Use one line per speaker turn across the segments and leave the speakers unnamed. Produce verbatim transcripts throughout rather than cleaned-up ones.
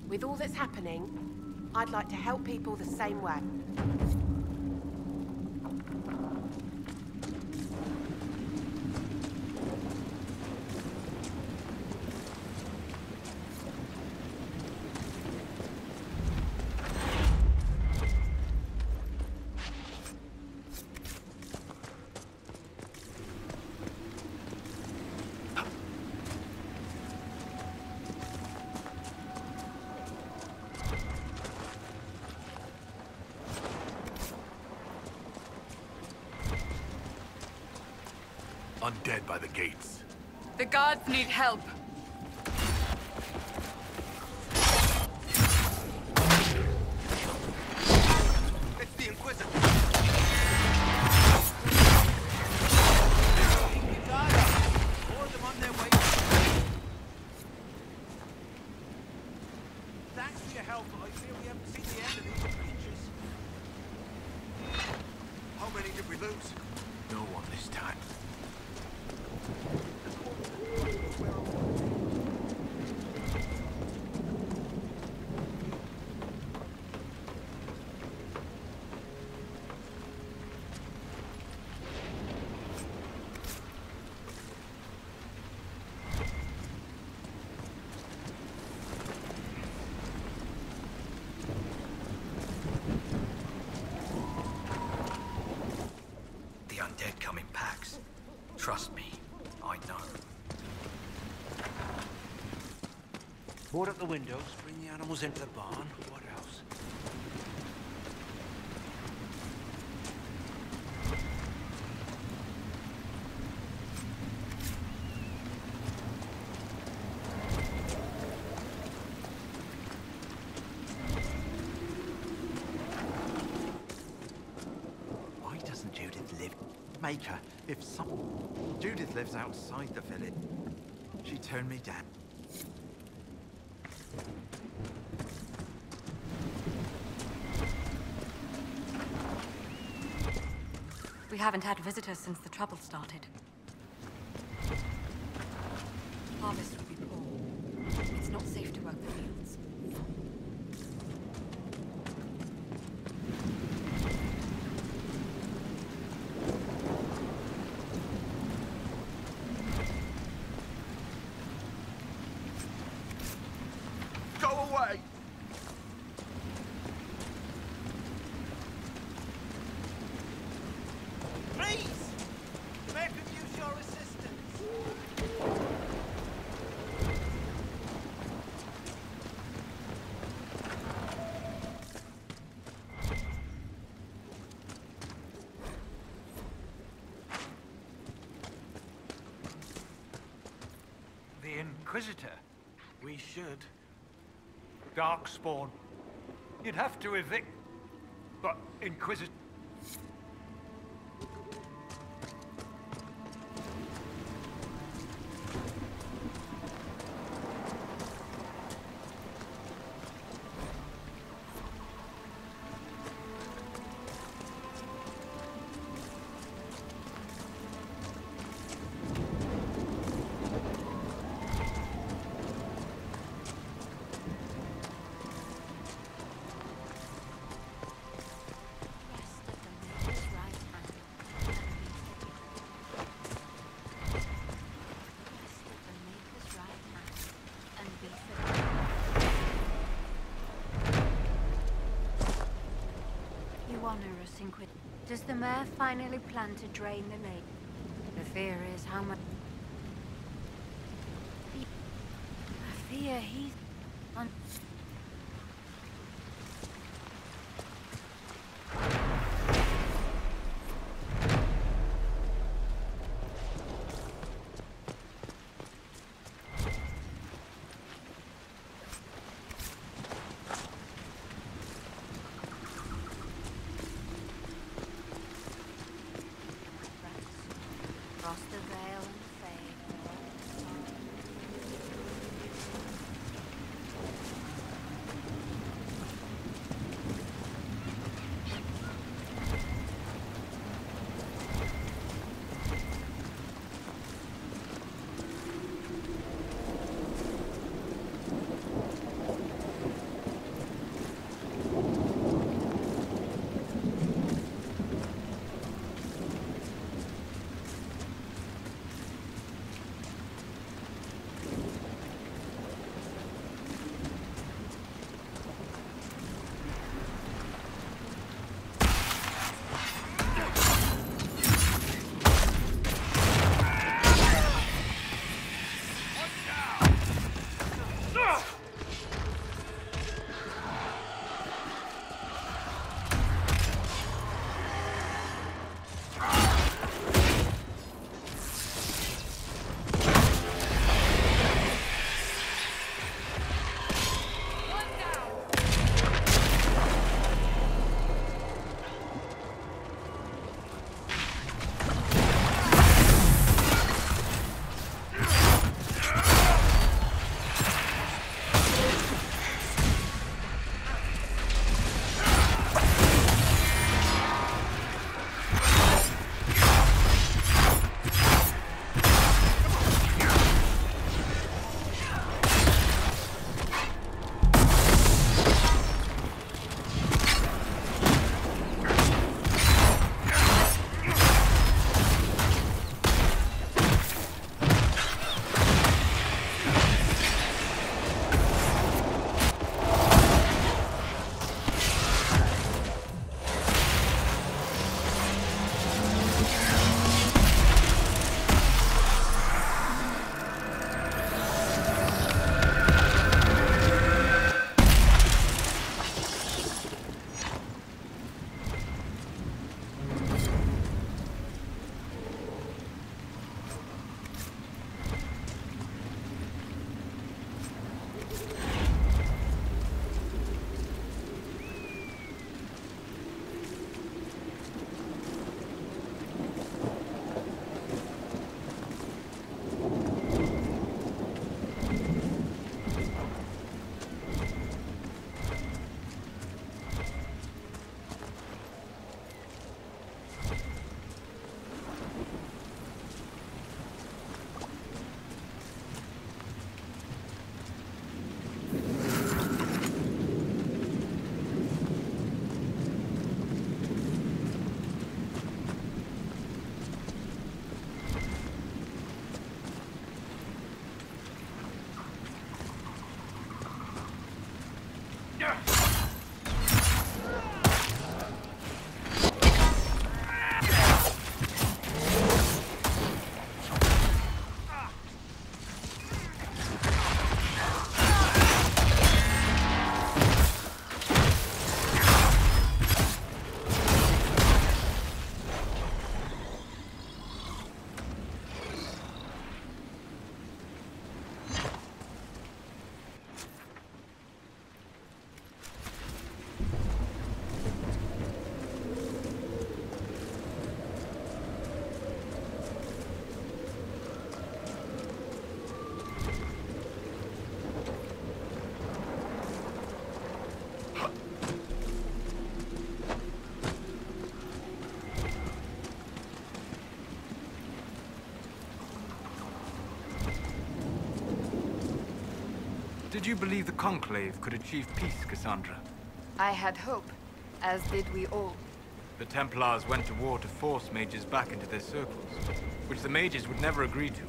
With all that's happening, I'd like to help people the same way.
Undead by the gates.
The guards need help.
It's the Inquisitor. More of them on their way. Thanks for your help, but I fear we haven't seen the end of these creatures. How many did we lose? No one this time.
The undead come in packs. Trust me, I know.
Board up the windows, bring the animals into the barn. What else?
Why doesn't Judith live? Make her. If some... Judith lives outside the village. She turned me down.
We haven't had visitors since the trouble started. Harvest will be poor. It's not safe to work the fields.
Go away! Please! May I could use your assistance?
The Inquisitor.
We should.
Darkspawn. You'd have to evict... But Inquisitor...
Onerous Inquisitor. Does the mayor finally plan to drain the lake? The fear is how much... I fear he's... on... Cross the veil and fade.
Did you believe the Conclave could achieve peace, Cassandra?
I had hope, as did we all.
The Templars went to war to force mages back into their circles, which the mages would never agree to.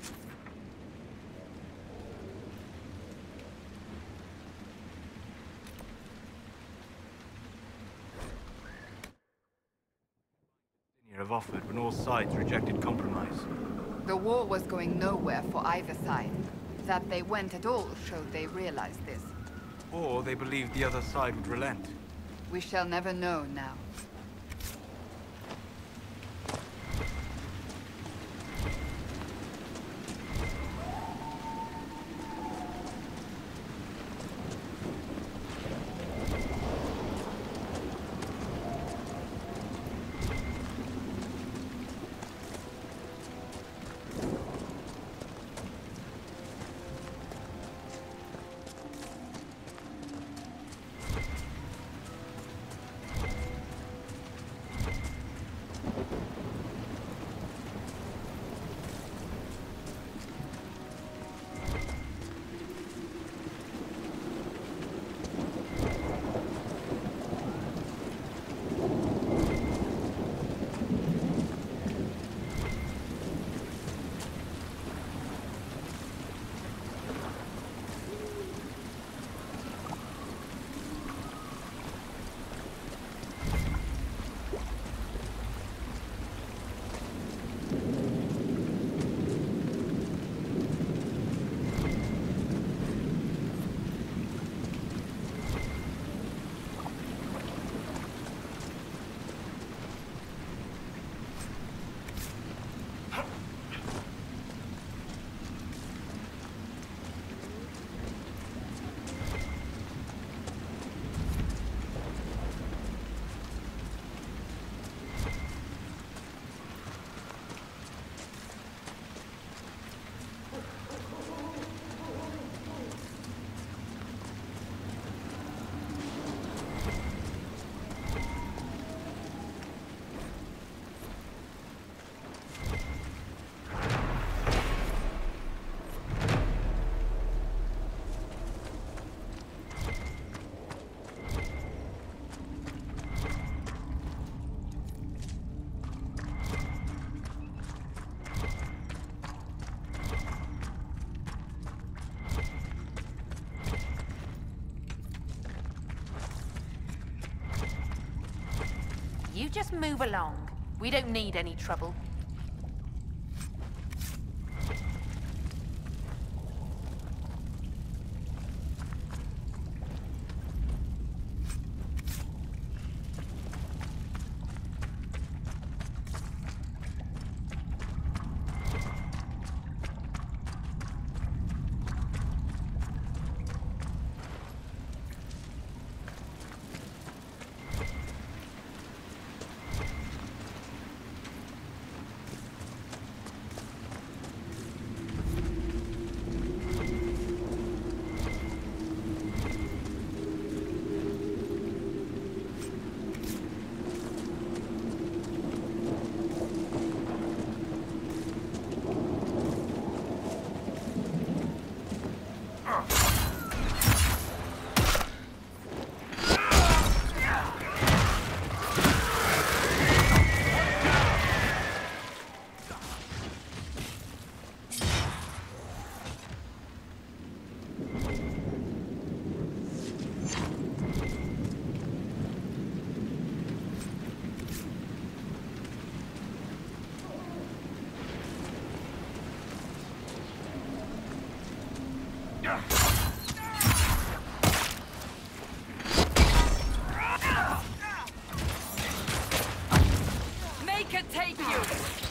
Have offered when all sides rejected compromise.
The war was going nowhere for either side. That they went at all showed they realized this.
Or they believed the other side would relent.
We shall never know now.
You just move along. We don't need any trouble.
Make it take you!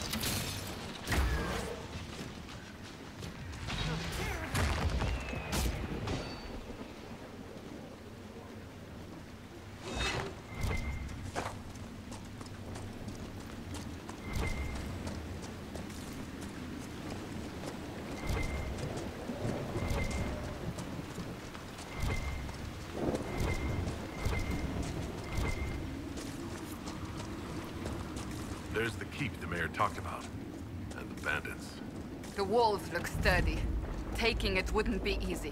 There's the keep the mayor talked about. And the bandits.
The walls look sturdy. Taking it wouldn't be easy.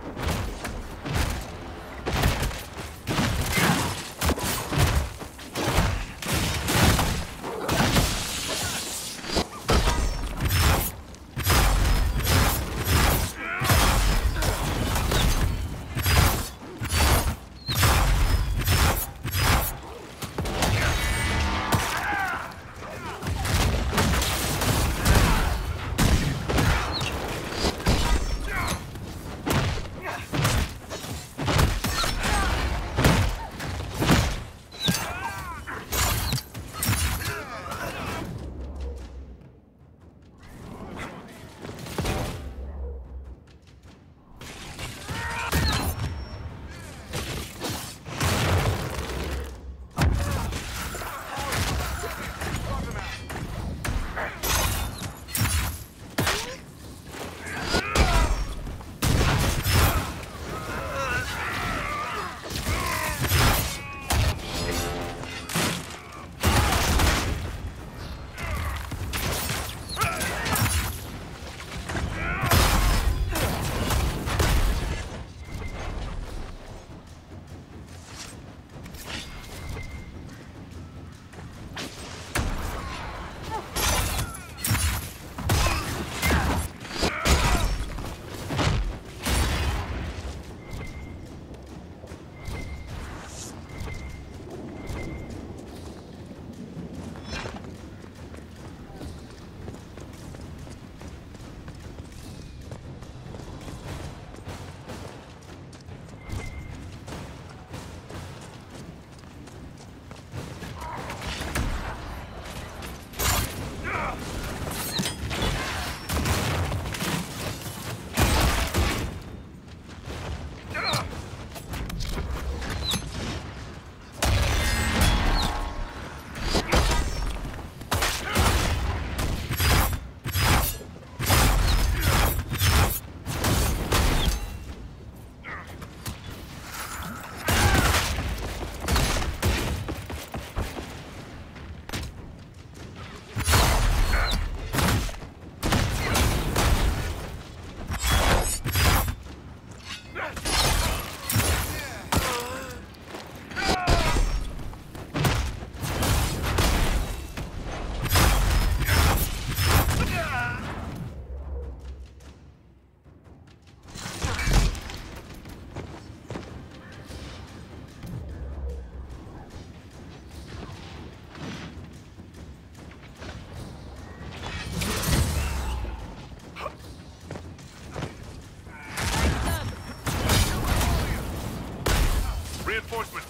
Reinforcements!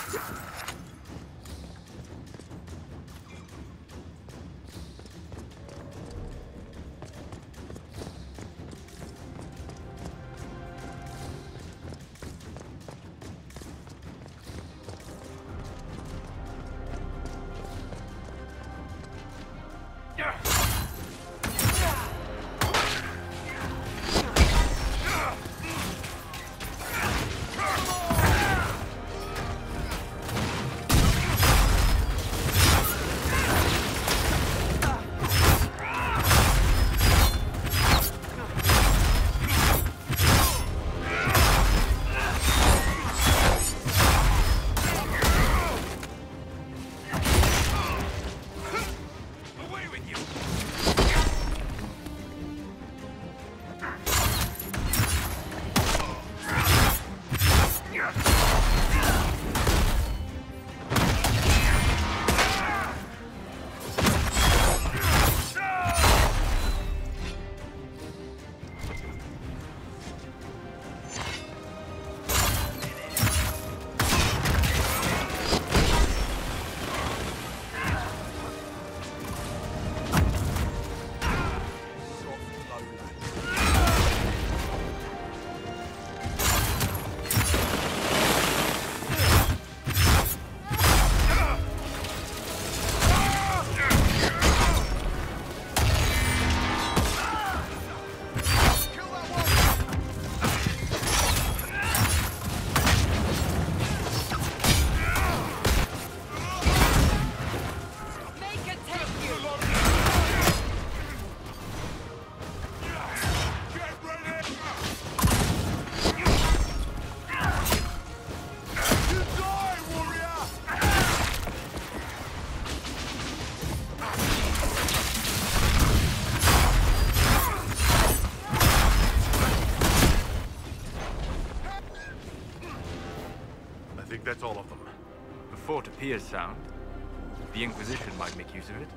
That's all of them.
The fort appears sound. The Inquisition might make use of it.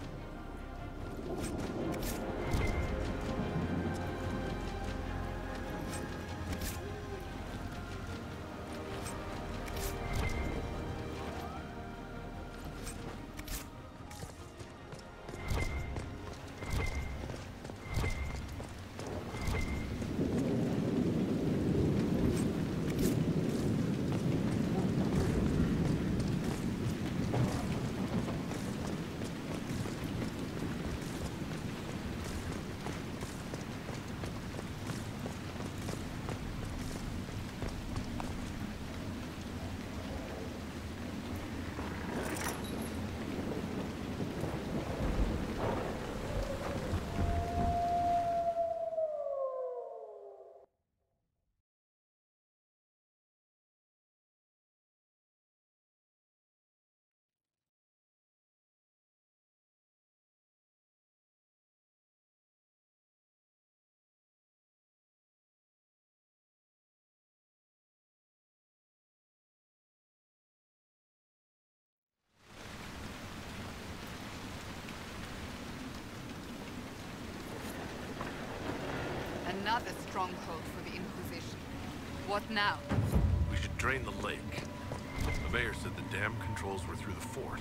Another stronghold for the Inquisition. What now?
We should drain the lake. The mayor said the dam controls were through the fort.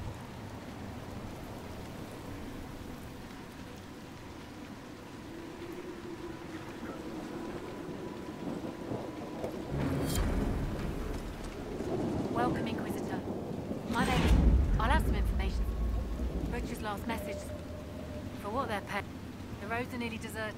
Welcome, Inquisitor. My name. I'll have some information. Butcher's last message. For what they're paying. The roads are nearly deserted.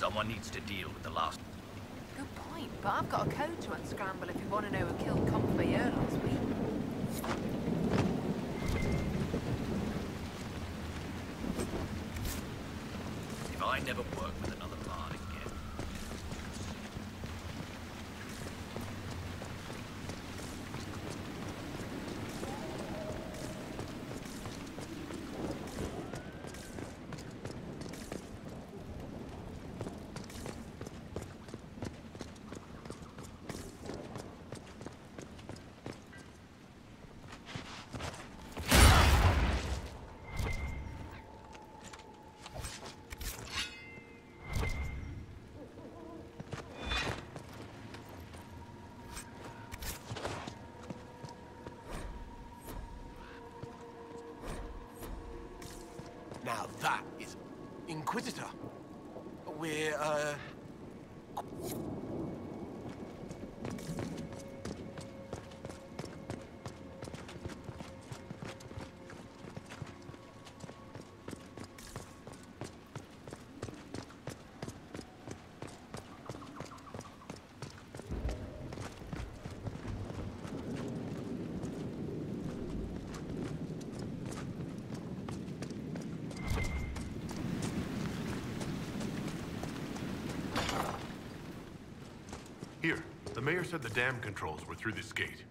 Someone needs to deal with the last...
Good point, but I've got a code to unscramble if you want to know who killed Conveyor last week.
If I never work with another bard again...
Now that is Inquisitor. We're, uh...
Here, the mayor said the dam controls were through this gate.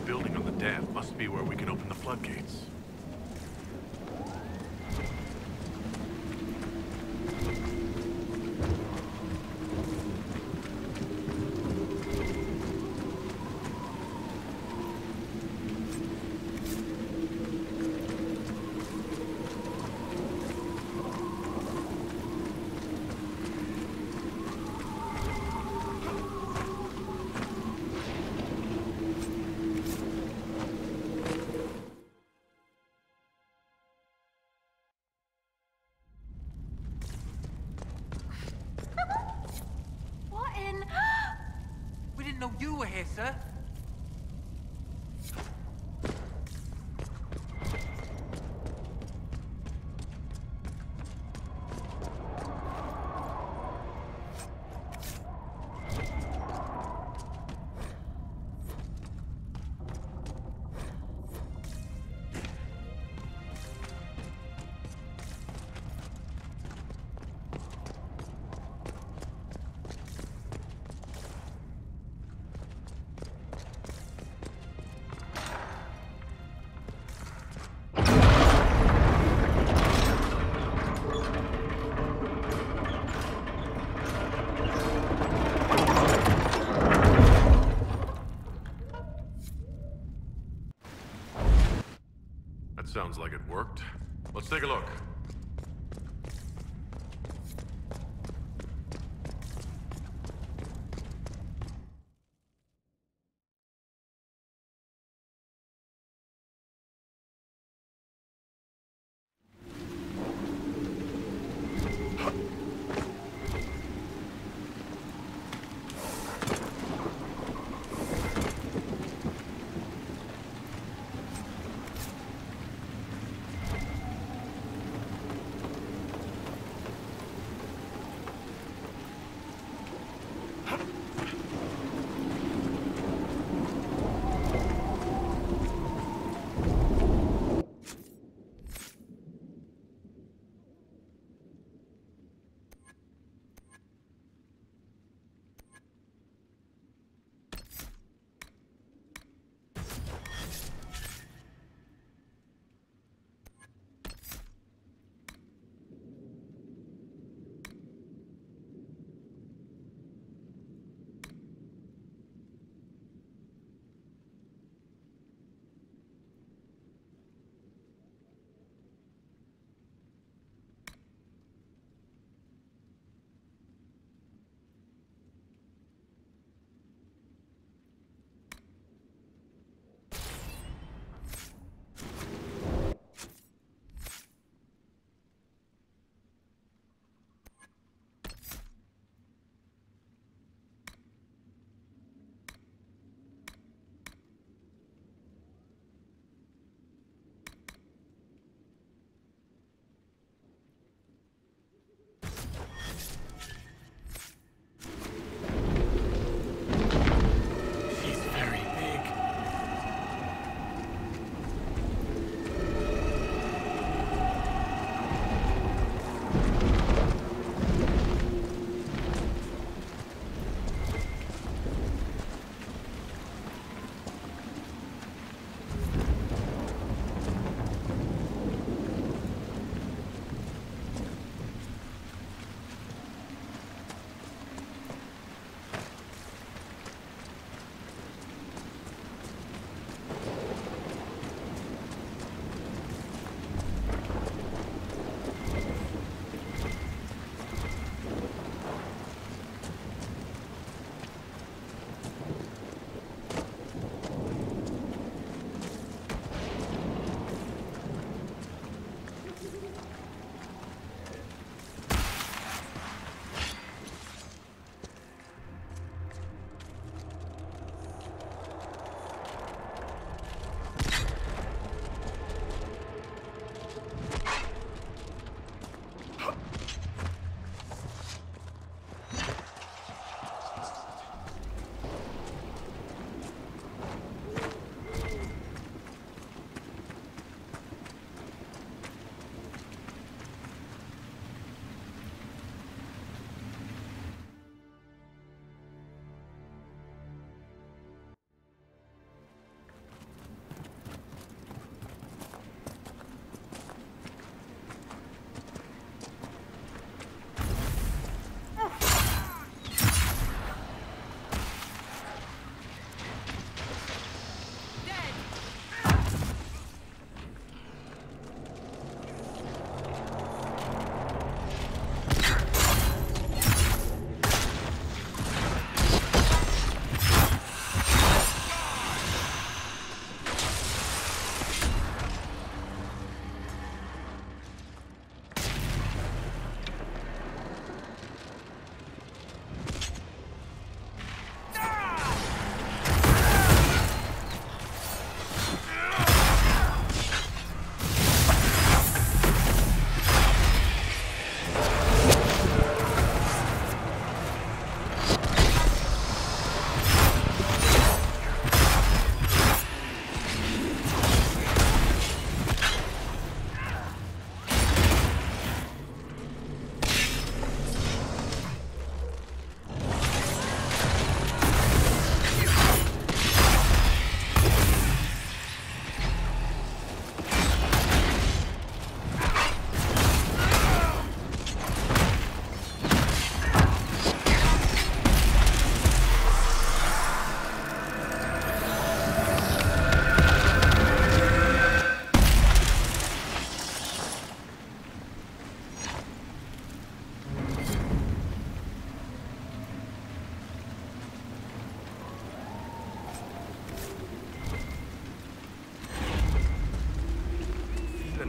that building on the dam must be where we can open the floodgates.
We didn't know you were here, sir.
Sounds like it worked. Let's take a look.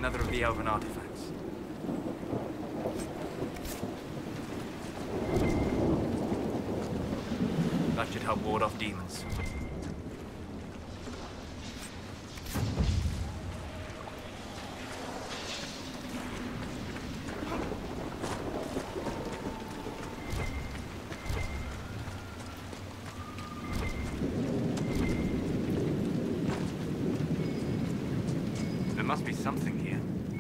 another of the elven artifacts. That should help ward off demons. There must be something here.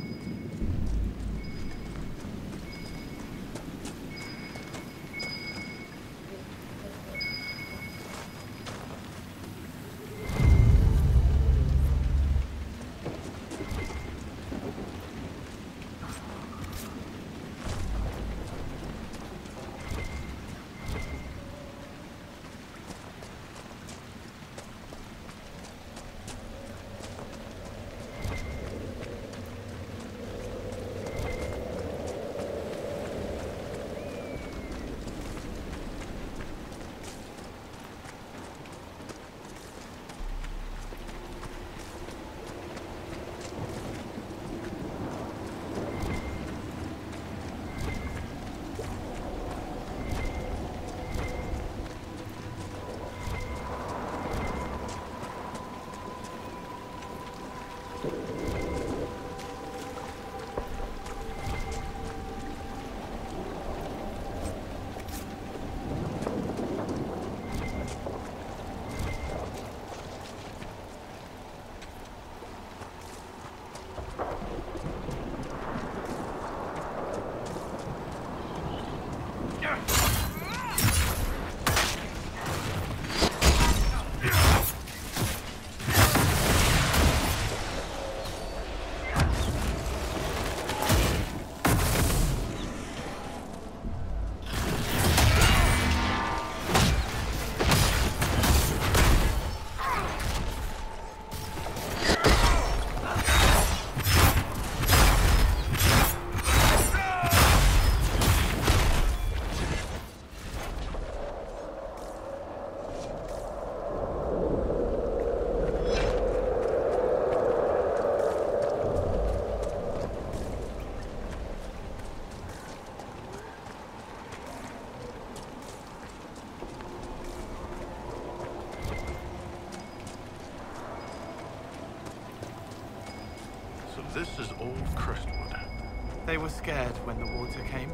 This is old Crestwood.
They were scared when the water came.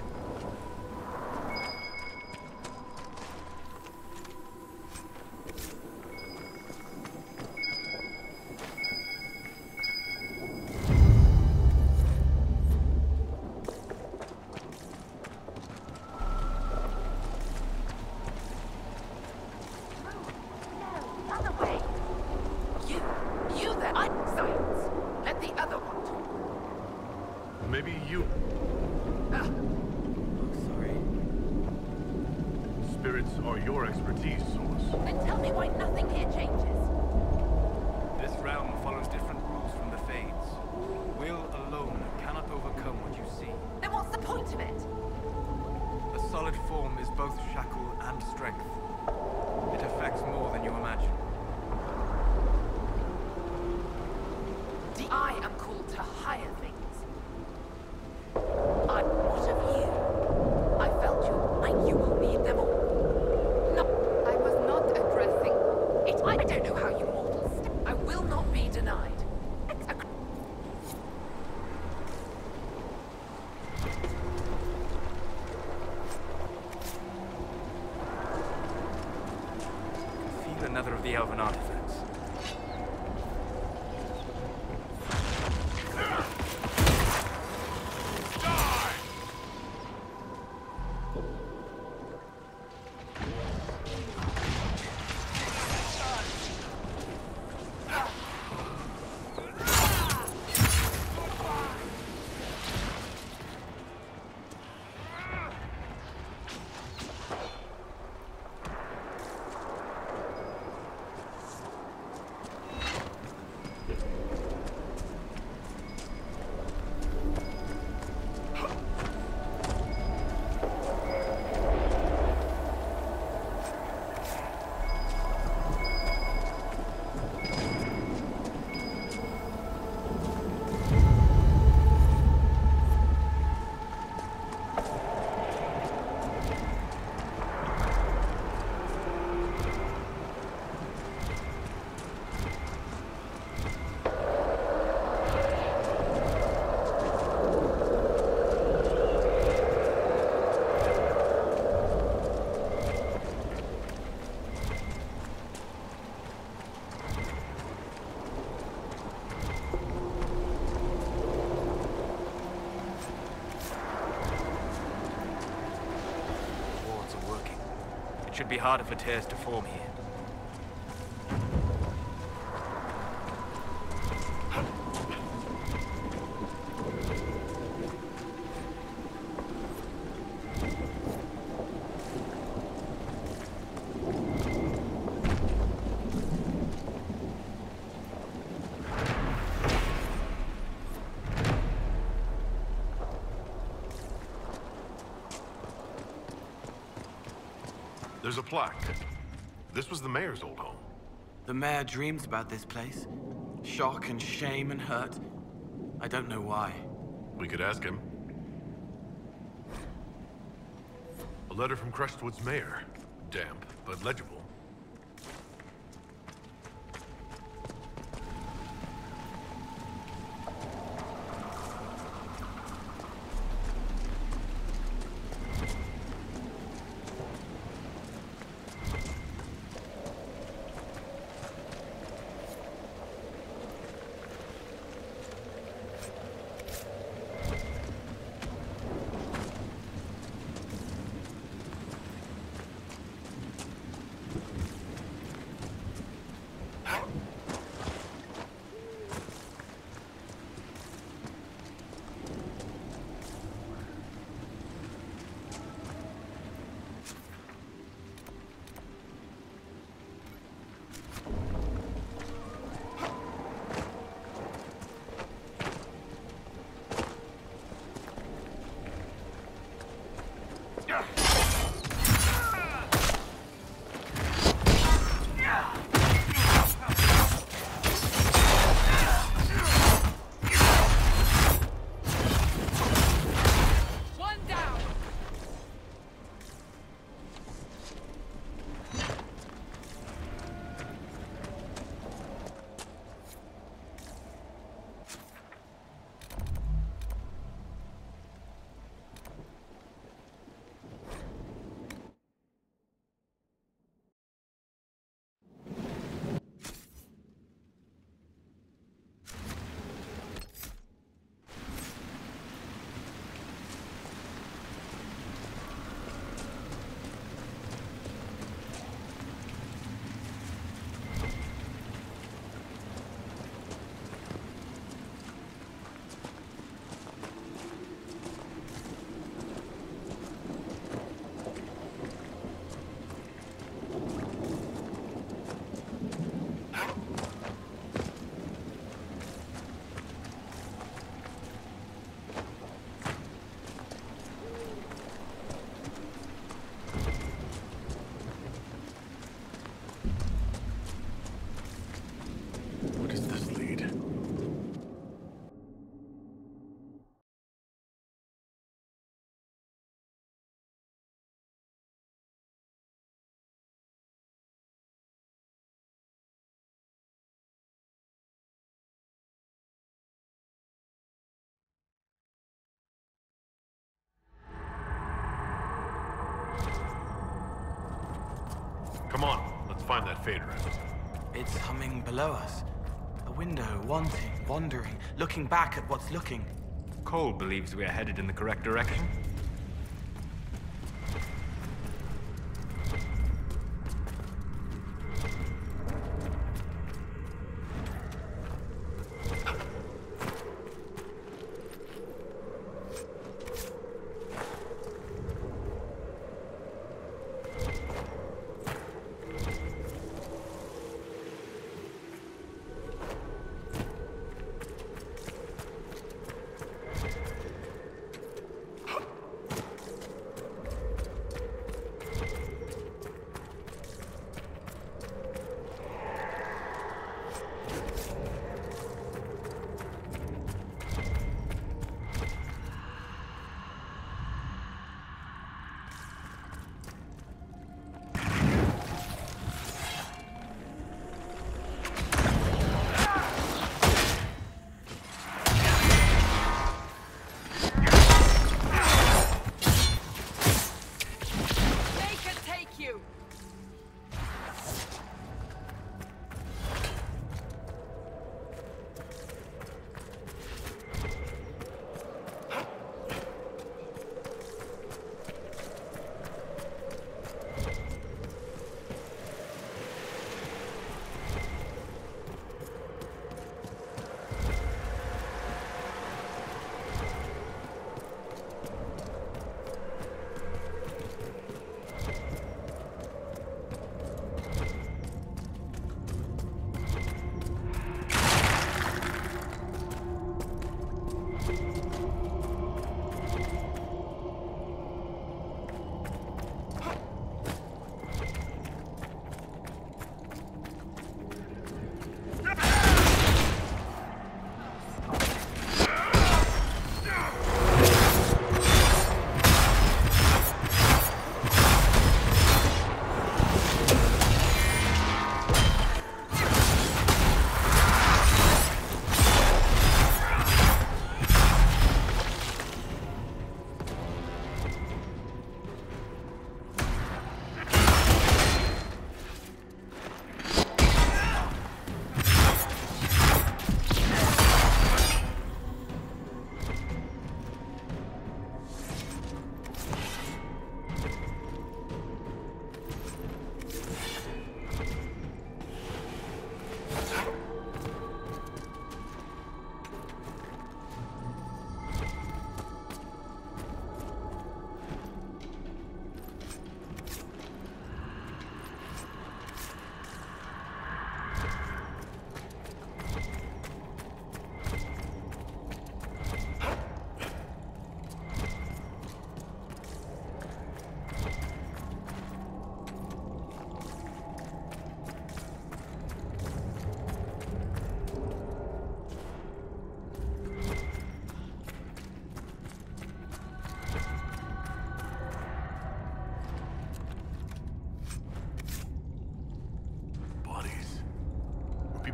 Maybe you...
Ah. Oh, sorry.
Spirits are your expertise, Source.
Then tell me why nothing here changes.
This realm follows different rules from the Fades. Will alone cannot overcome what you see.
Then what's the point of it?
A solid form is both shackle and strength. It affects more than you imagine.
I am called to higher things. I'm what of you? I felt you, and you will need them all. No,
I was not addressing...
it. I don't know how you mortals... I will not be denied.
Feel another of the elven artifacts. Should be harder for tears to form here.
There's a plaque. This was the mayor's old home.
The mayor dreams about this place. Shock and shame and hurt. I don't know why.
We could ask him. A letter from Crestwood's mayor. Damp, but legible. Come on, let's find that fader out.
It's humming below us. A window, wanting, wandering, looking back at what's looking.
Cole believes we are headed in the correct direction.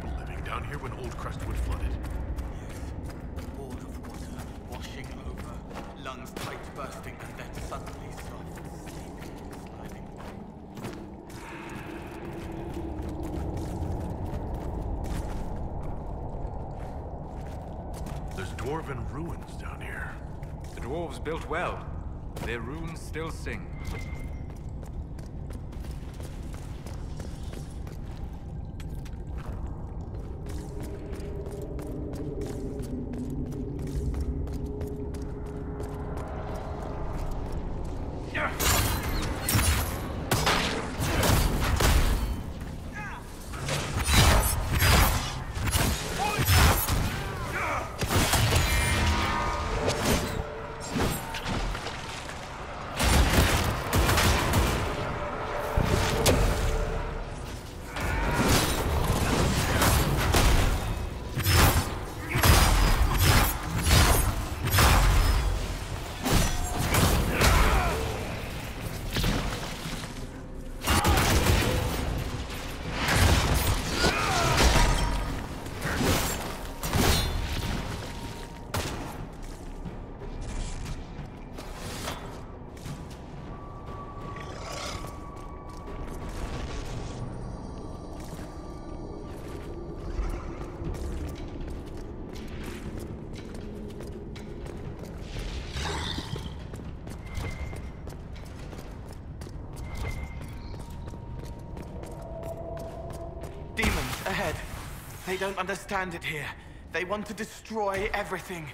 people living down here when old Crestwood flooded?
Yes. Wall of water, washing over, lungs tight bursting, and then suddenly soft, sleeping, sliding away.
There's dwarven ruins down here.
The dwarves built well. Their runes still sing.
Ahead. They don't understand it here. They want to destroy everything.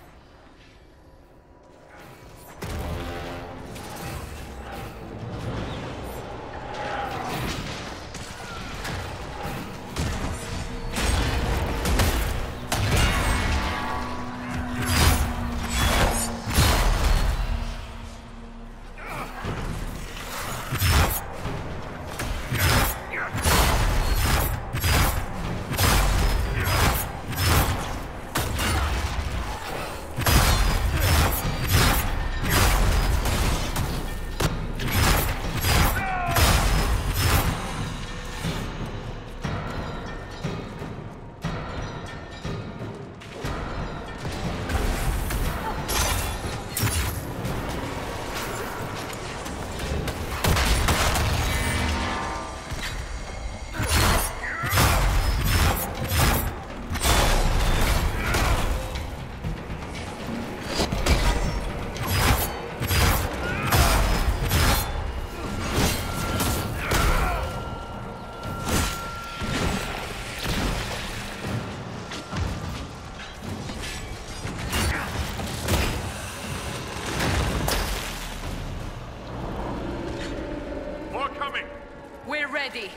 Ready.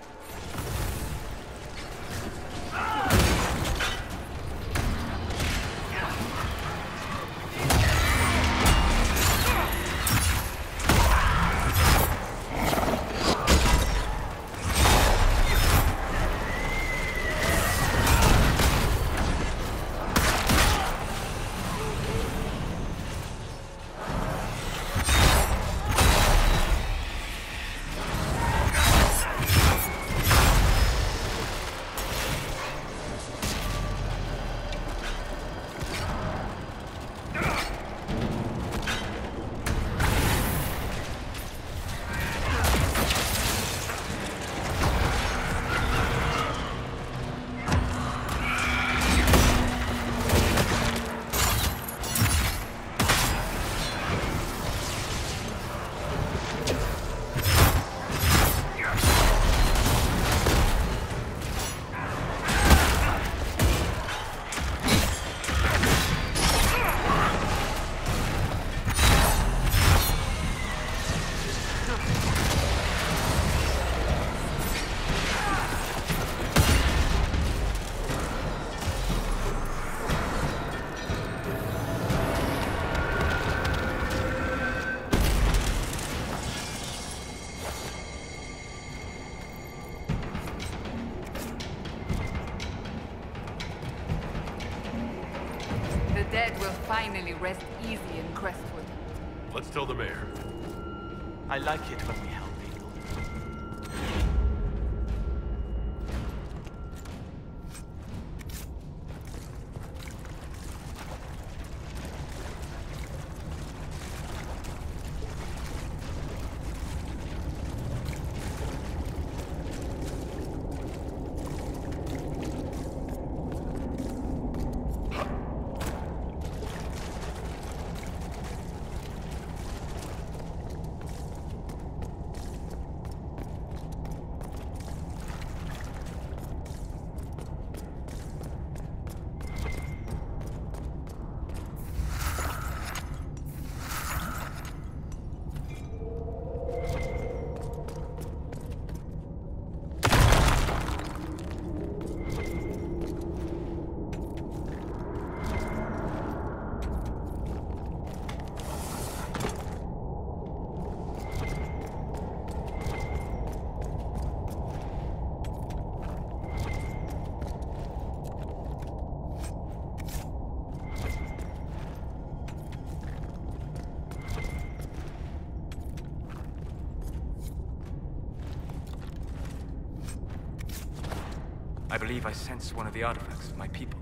The dead will finally rest easy in Crestwood.
Let's tell the mayor.
I like it when we help people.
believe I sense one of the artifacts of my people.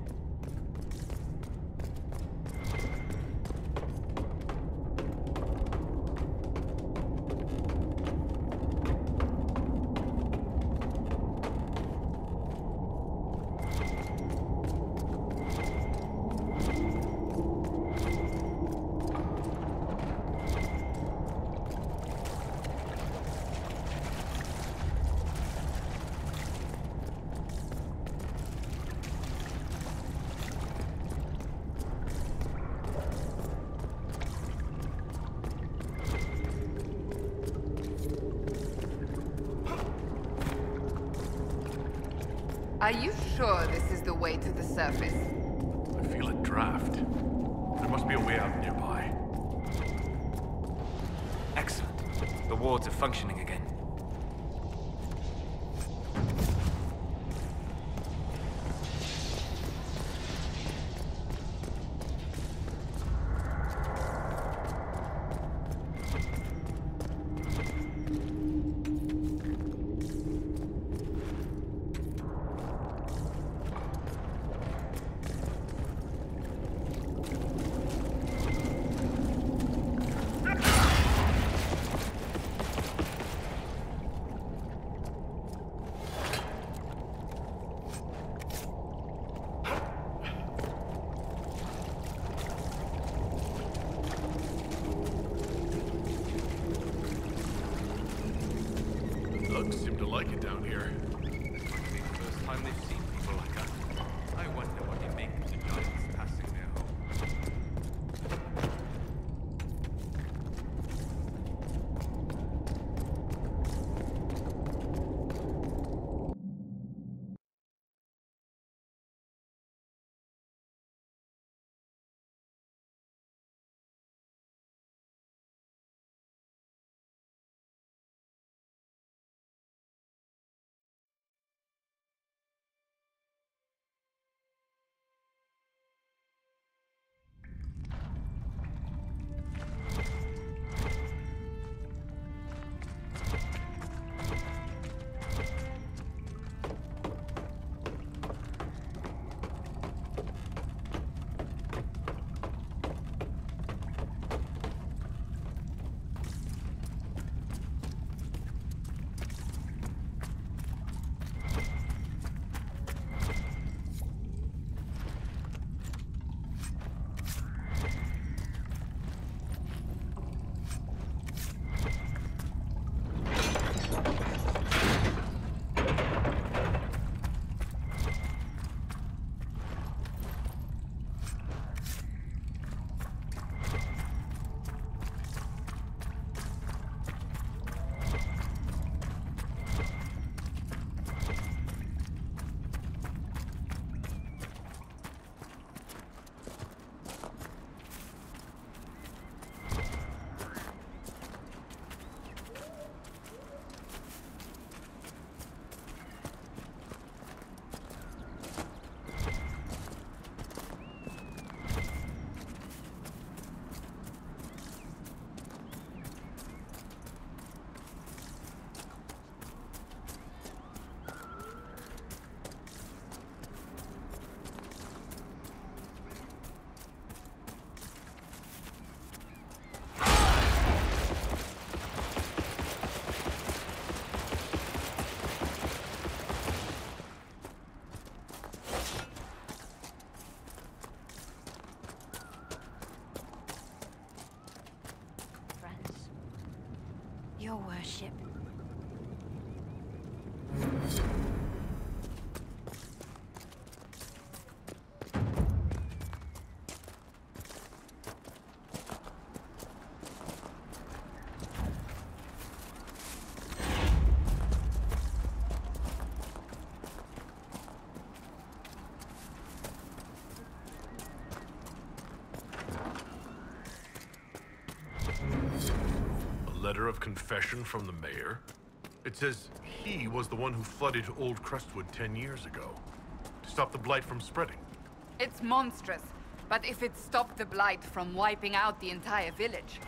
Are you sure this is the way to the surface?
I feel a draft. There must be a way out nearby.
Excellent. The wards are functioning again.
Thugs seem to like it down here.
Likely the first time they've seen people like us. I wonder what they make of the giants passing their home.
Your worship.
Letter of confession from the mayor. It says he was the one who flooded Old Crestwood ten years ago to stop the blight from spreading.
It's monstrous, but if it stopped the blight from wiping out the entire village.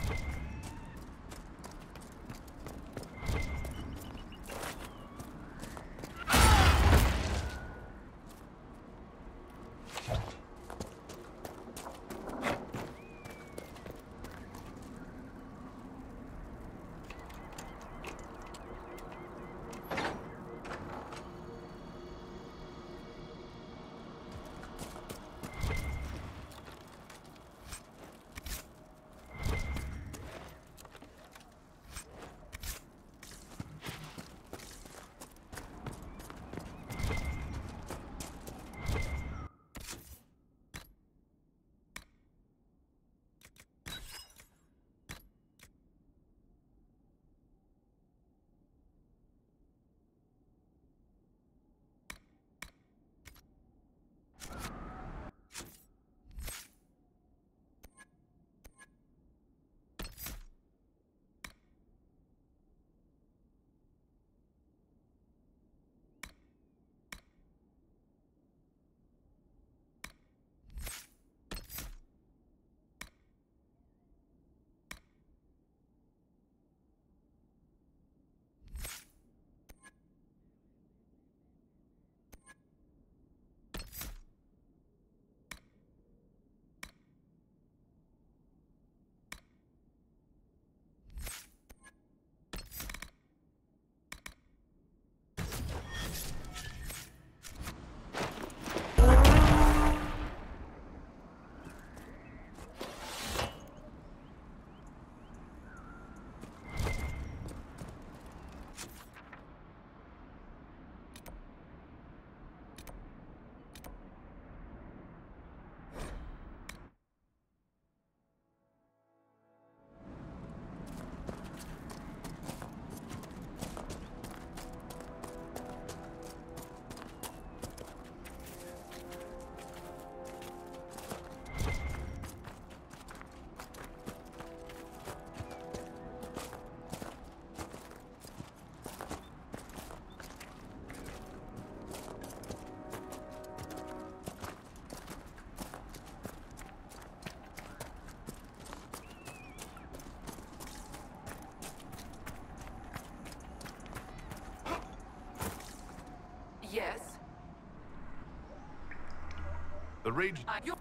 The rage...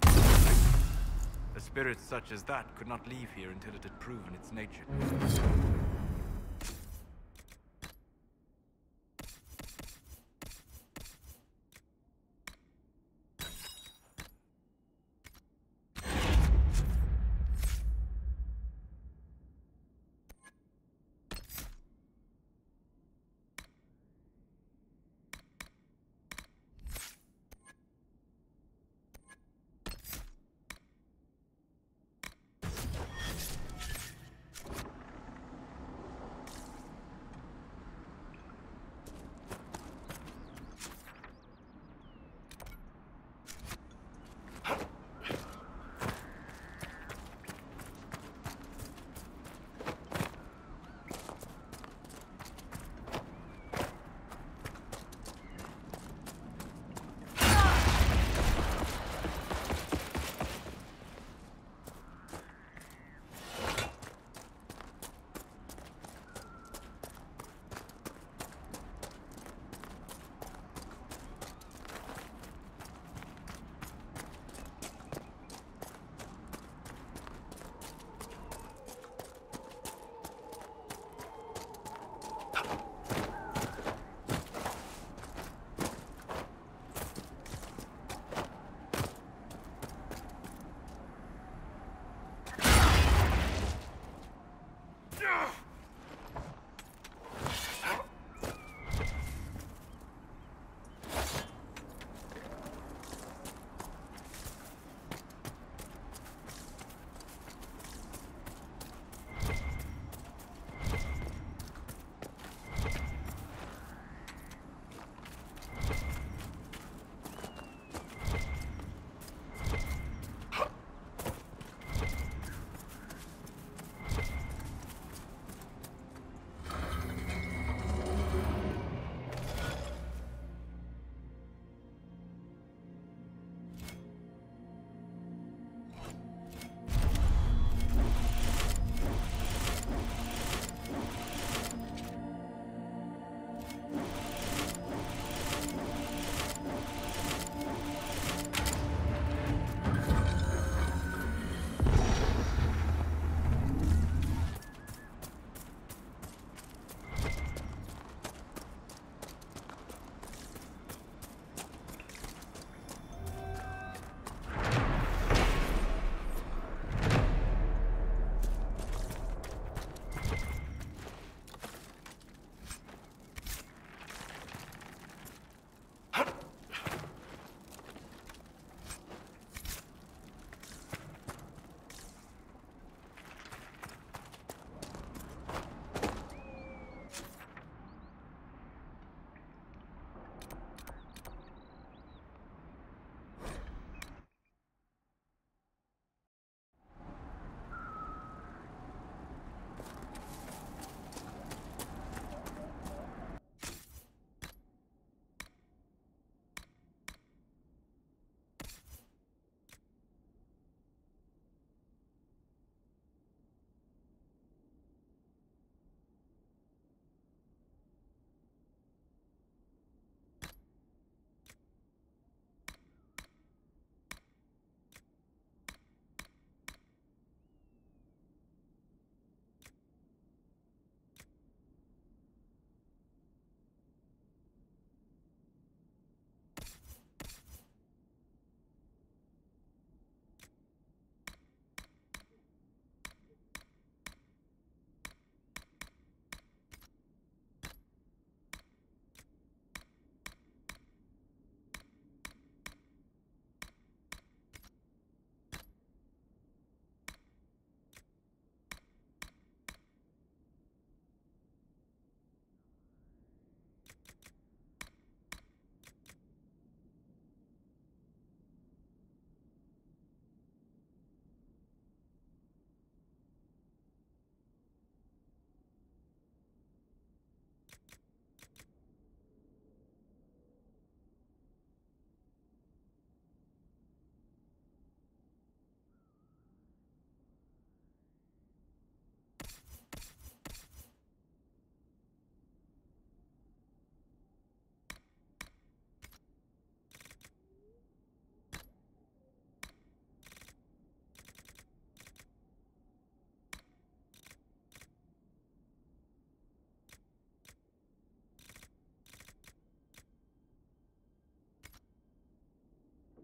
A spirit such as that could not leave here until it had proven its nature.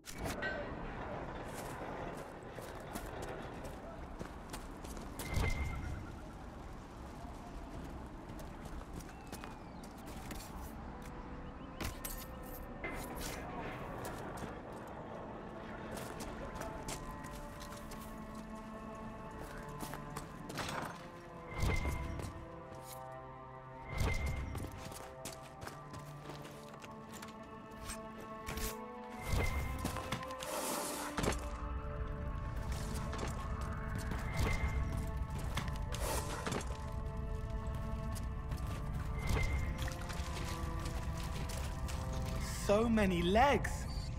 So many legs.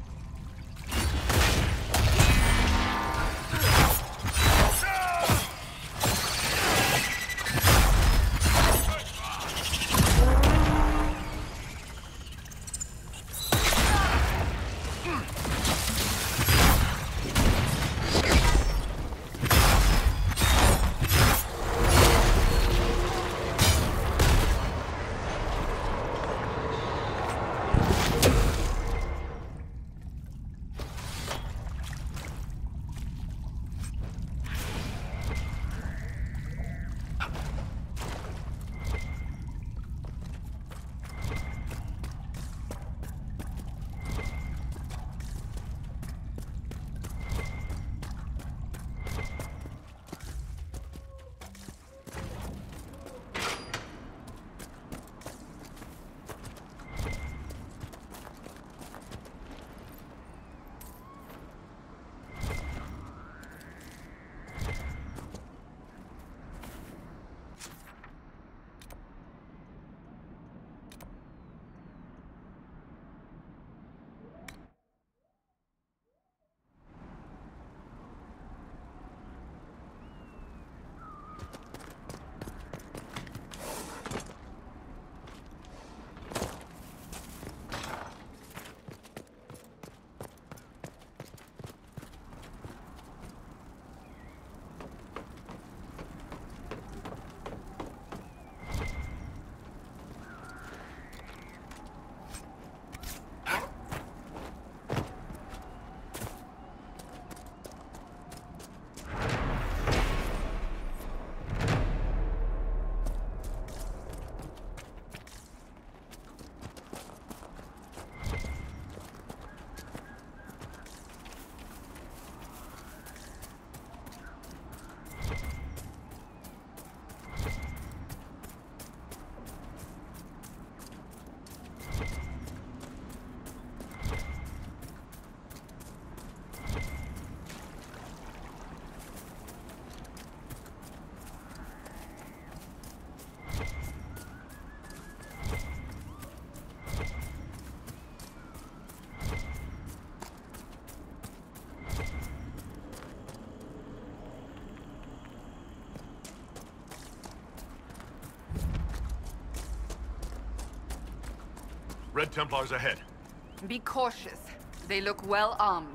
Red Templars ahead.
Be cautious. They look well armed.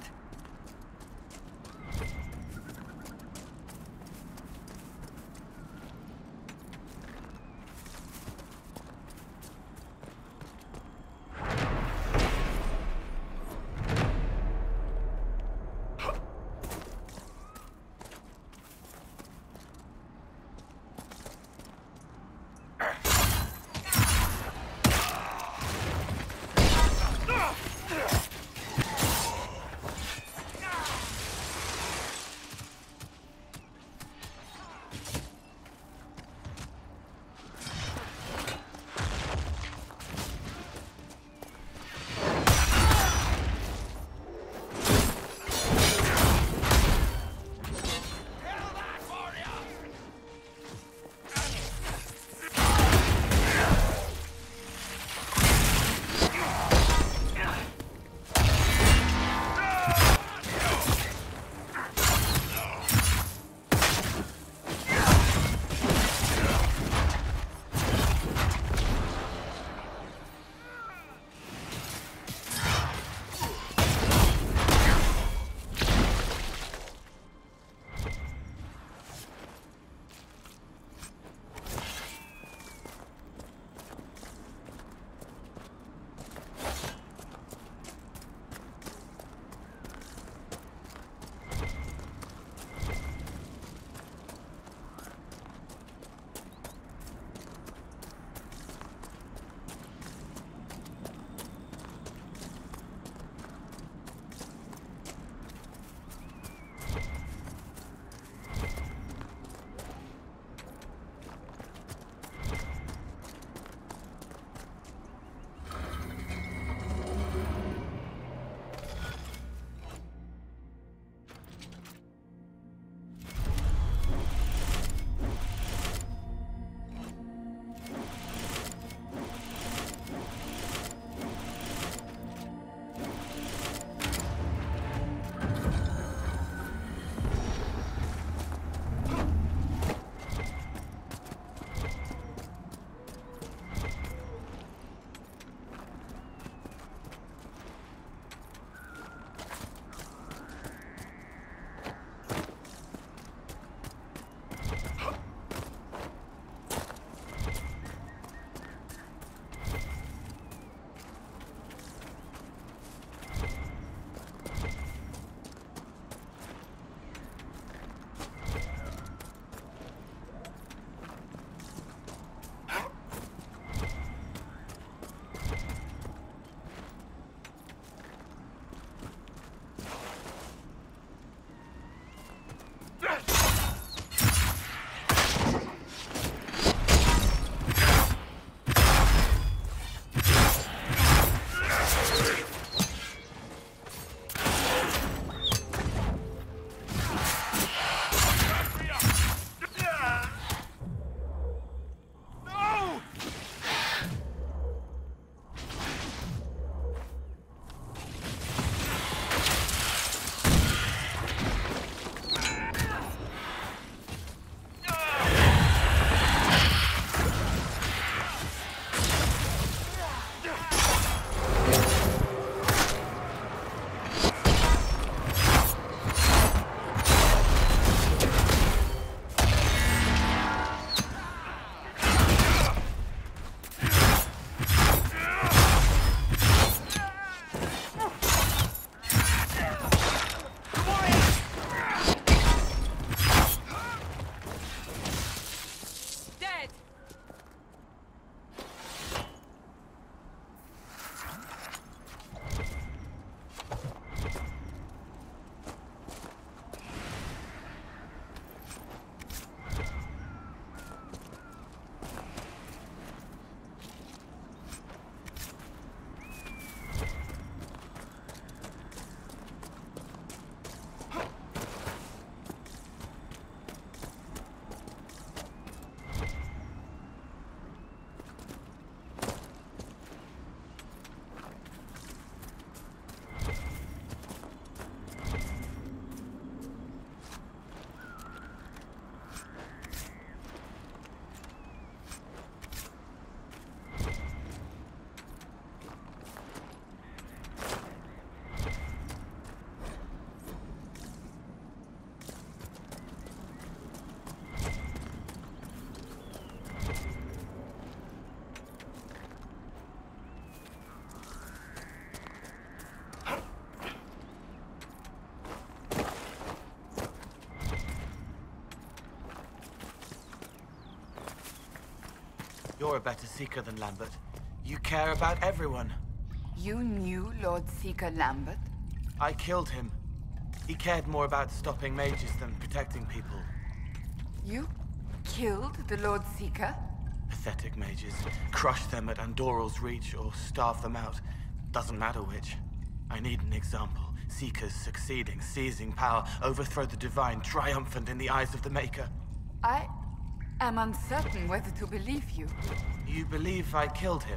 You're a better seeker than Lambert. You care about everyone.
You knew Lord Seeker Lambert?
I killed him. He cared more about stopping mages than protecting people.
You killed the Lord Seeker?
Pathetic mages. Crush them at Andorral's reach or starve them out. Doesn't matter which. I need an example. Seekers succeeding, seizing power, overthrow the divine, triumphant in the eyes of the Maker.
I am uncertain whether to believe you.
You believe I killed him?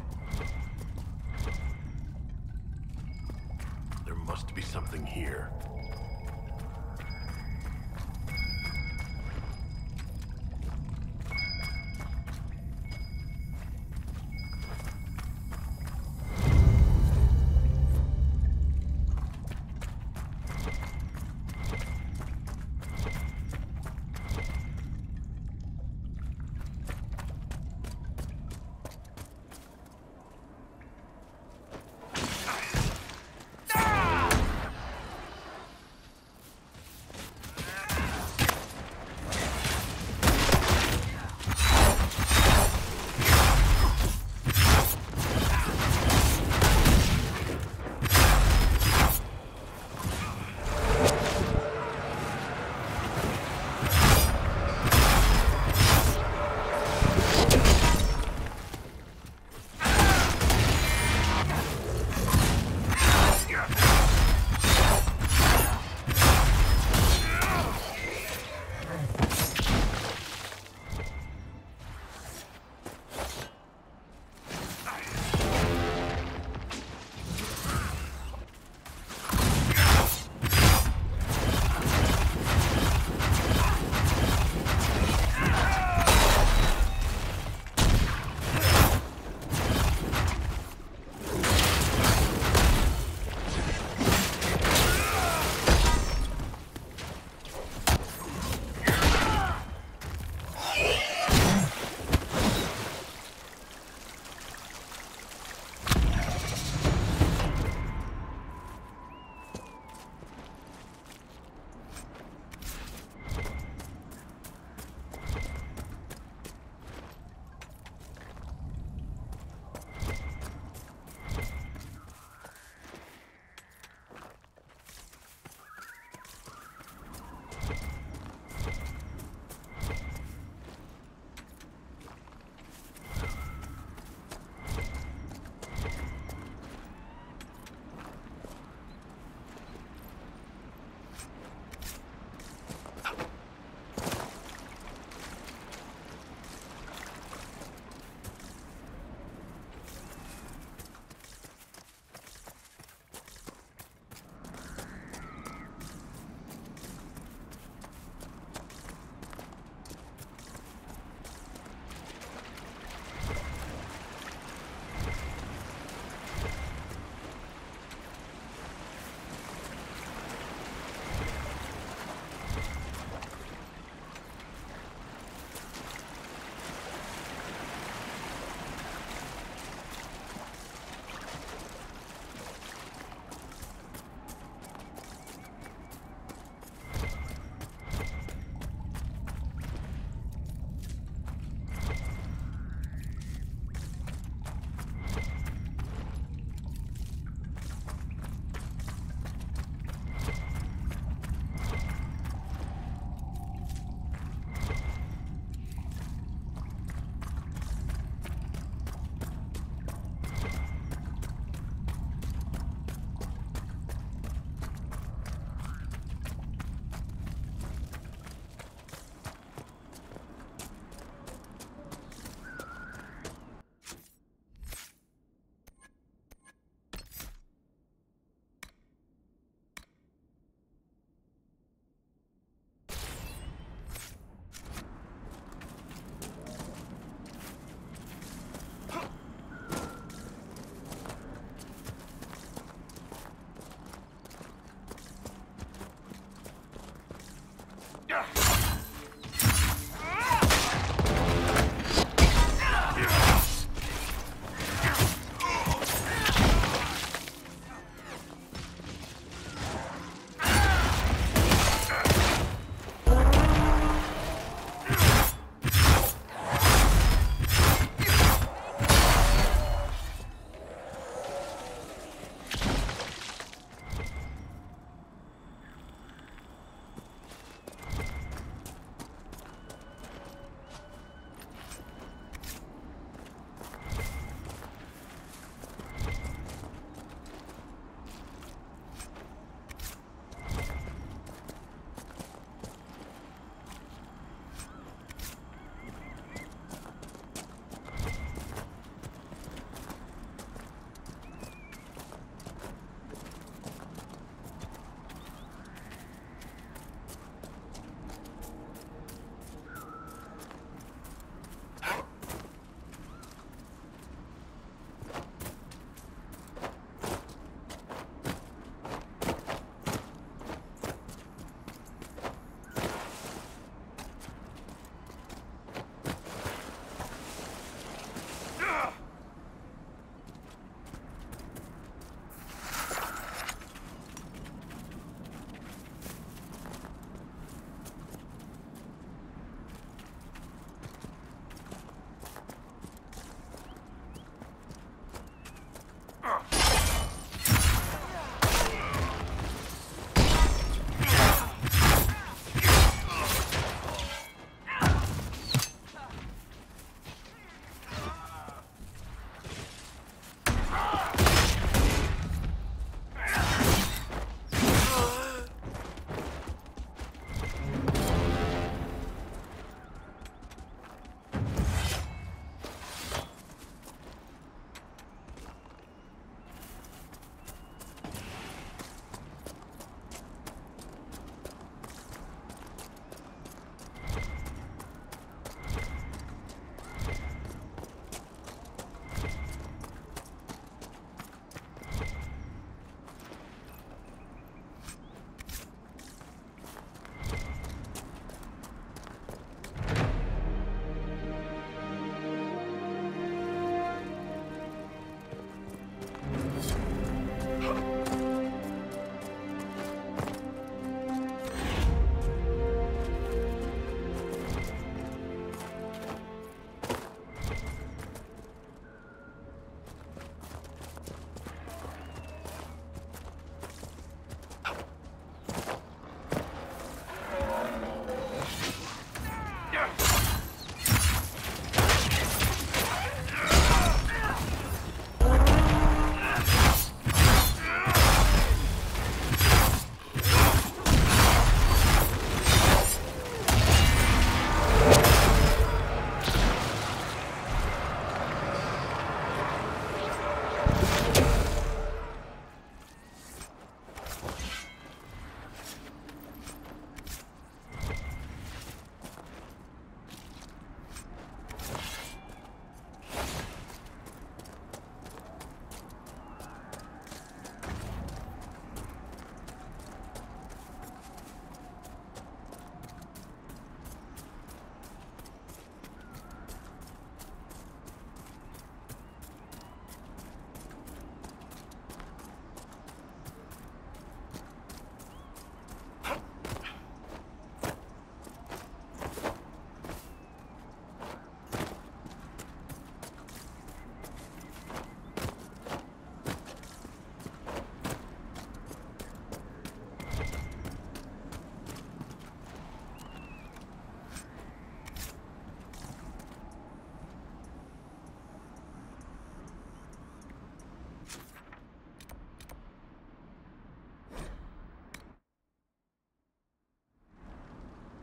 There must be something here.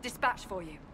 Dispatch for you.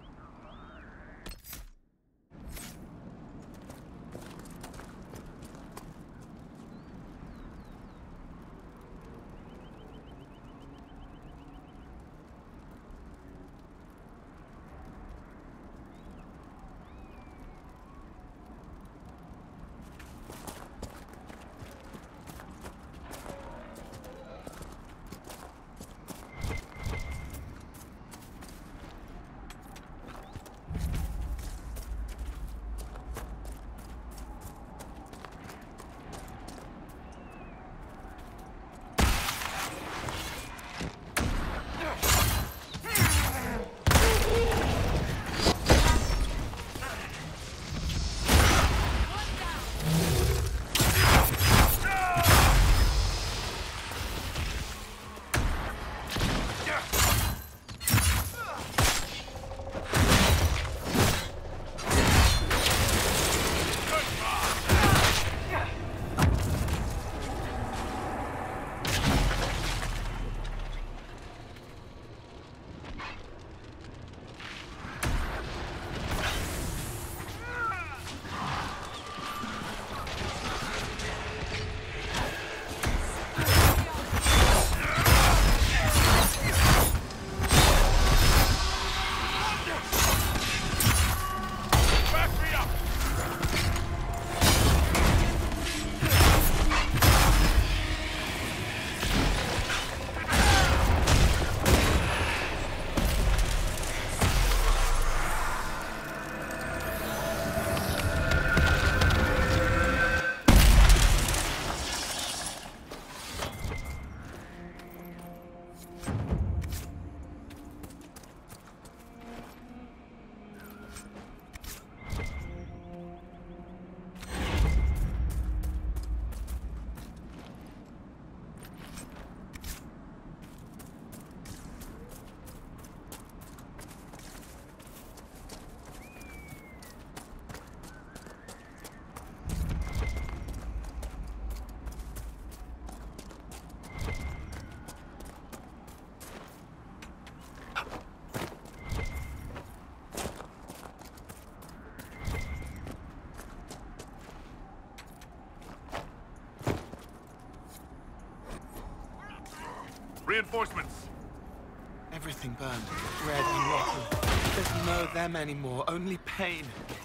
Reinforcements!
Everything burned, red and rotten. There's no them anymore, only pain.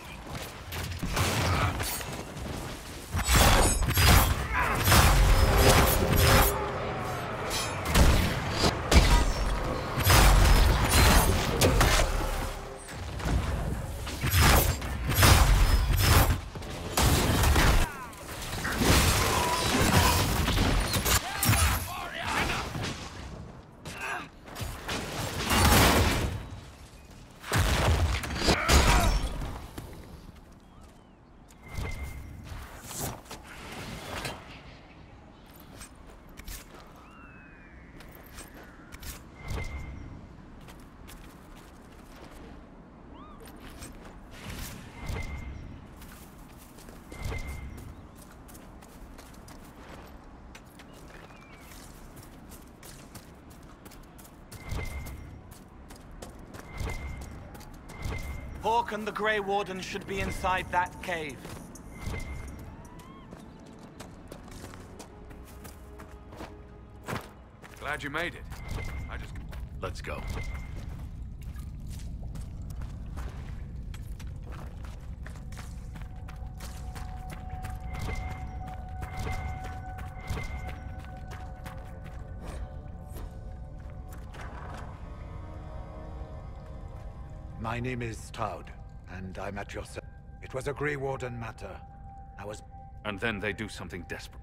Hawk and the Grey Warden should be inside that cave.
Glad you made it. I just...
Let's go.
My name is Stroud, and I'm at your service. It was a Grey Warden matter. I was...
And then they do something desperate.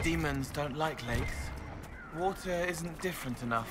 Demons don't like lakes. Water isn't different enough.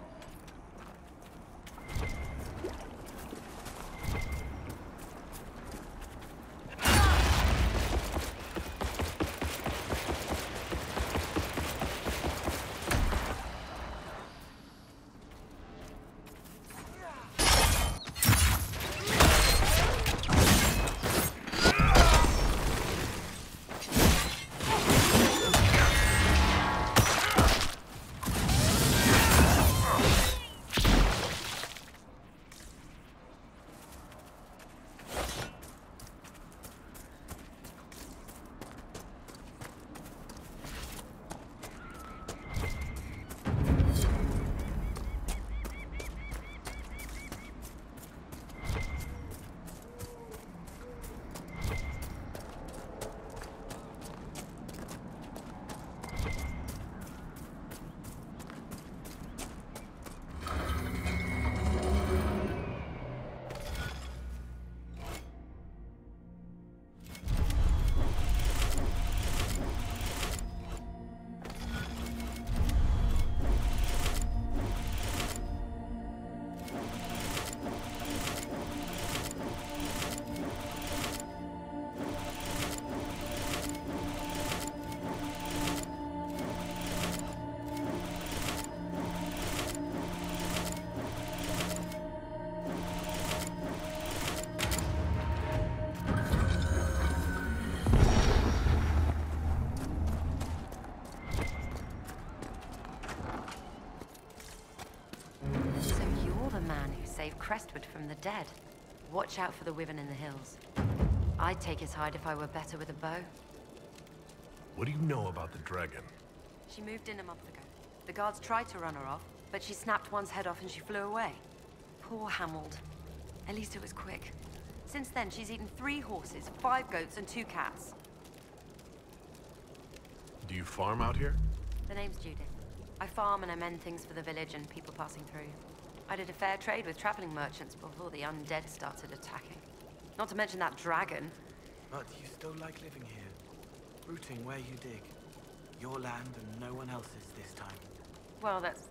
Save Crestwood from the dead. Watch out for the Wyvern in the hills. I'd take his hide if I were better with a bow.
What do you know about the dragon?
She moved in a month ago. The guards tried to run her off, but she snapped one's head off and she flew away. Poor Hamold. At least it was quick. Since then, she's eaten three horses, five goats, and two cats.
Do you farm out here?
The name's Judith. I farm and I mend things for the village and people passing through. I did a fair trade with traveling merchants before the undead started attacking. Not to mention that dragon.
But you still like living here, rooting where you dig. Your land and no one else's this time.
Well, that's...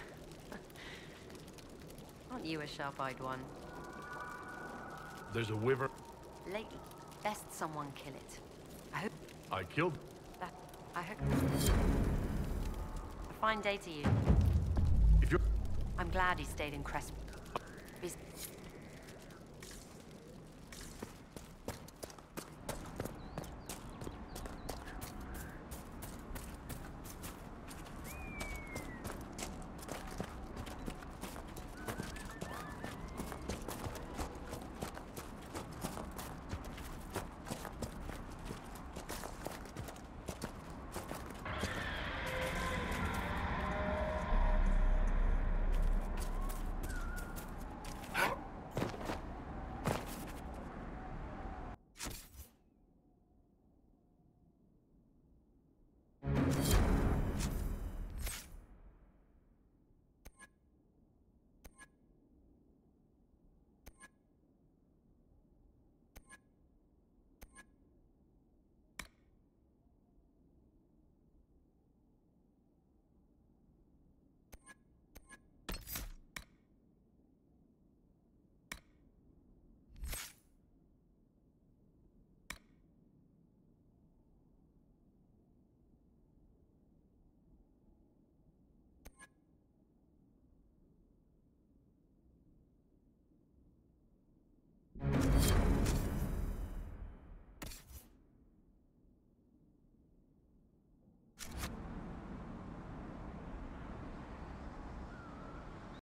Aren't you a sharp-eyed one?
There's a wyvern.
Lately, best someone kill it. I hope...
I killed...
That... I hope... A fine day to you.
If you're...
I'm glad he stayed in Crestwood. He's...